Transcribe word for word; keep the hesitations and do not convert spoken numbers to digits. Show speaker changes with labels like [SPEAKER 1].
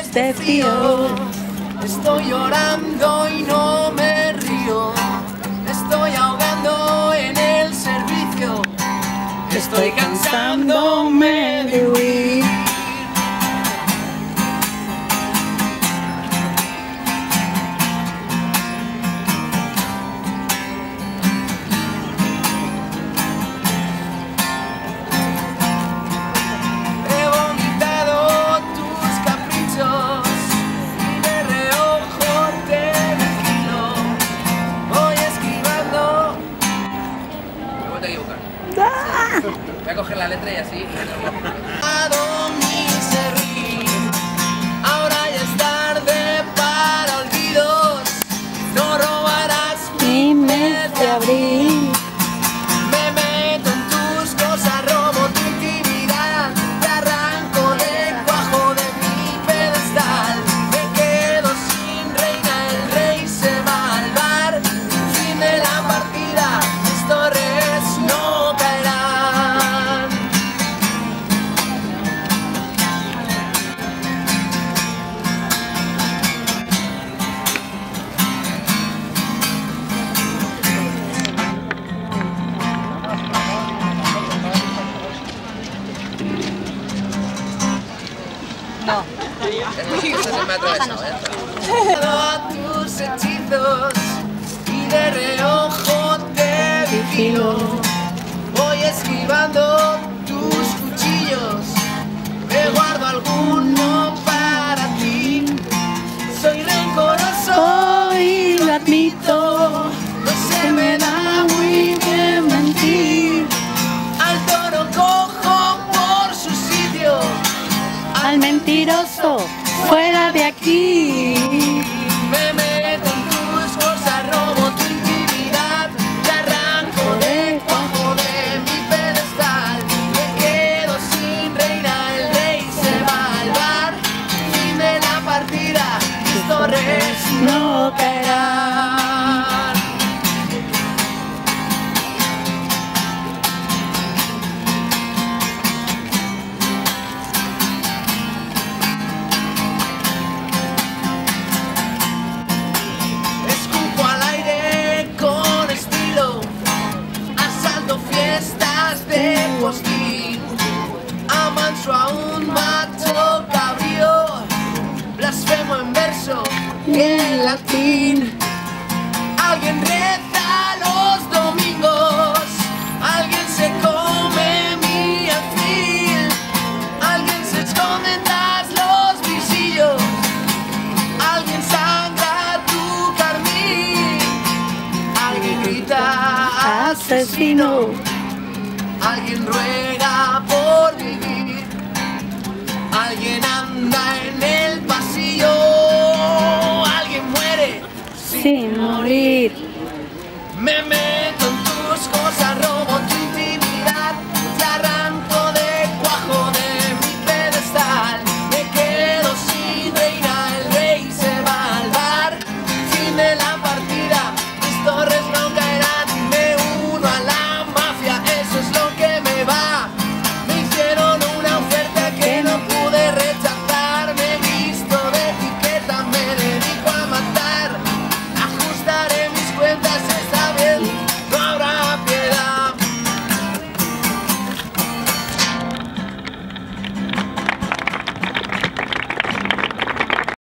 [SPEAKER 1] este frío.
[SPEAKER 2] Estoy llorando y no me río. Estoy ahogando en el servicio.
[SPEAKER 1] Estoy cansándome de huir.
[SPEAKER 3] Voy a coger la letra y así.
[SPEAKER 2] Ahora ya es tarde para olvidos. No robarás
[SPEAKER 1] Mi mes de abril.
[SPEAKER 2] Me meto en tus cosas, robo tu intimidad. Te arranco del cuajo de mi pedestal. Me quedo sin reina, el rey se va al bar. Fin de la partida, mis torres no caerán.
[SPEAKER 1] No.
[SPEAKER 3] Esto se me ha atravesado, ¿eh?
[SPEAKER 2] A tus hechizos y de reojo te vigilo. Voy esquivando tus cuchillos, me guardo alguno para ti. Soy rencoroso
[SPEAKER 1] Hoy lo admito,
[SPEAKER 2] no se me da muy bien mentir. Al toro cojo por su sitio,
[SPEAKER 1] al mentiroso fuera de aquí.
[SPEAKER 2] me meto en tus cosas, robo tu intimidad. Te arranco del cuajo de mi pedestal. Me quedo sin reina, el rey se va al bar. Fin de la partida, mis torres
[SPEAKER 1] No caerá.
[SPEAKER 2] caerán. Escupo al aire con estilo, asalto fiestas de postín, amanso a un macho cabrío, blasfemo en verso y en latín. Alguien reza los domingos, alguien se come mi alfil, alguien se esconde tras los visillos, alguien sangra tu carmín, alguien grita
[SPEAKER 1] Asesino.